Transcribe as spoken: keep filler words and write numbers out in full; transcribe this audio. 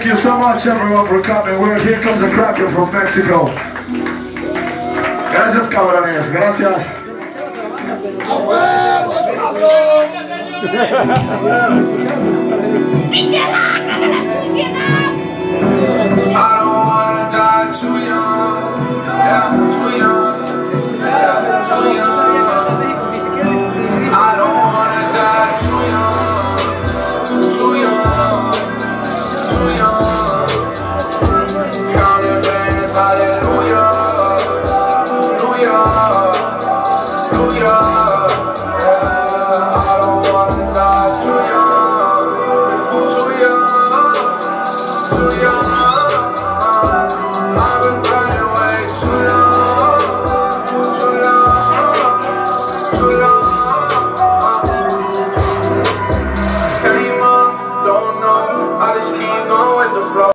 you so much everyone for coming. We're here comes the Kraken from Mexico. Gracias cabrones, gracias. I don't wanna die too young, yeah, too young, yeah, too young. I don't wanna die too young, too young, too young. Counting bands, hallelujah, hallelujah, hallelujah. I don't wanna die too young, too young, too young. I've been running way too long, too long, too long. Came up, don't know, I just keep going with the flow.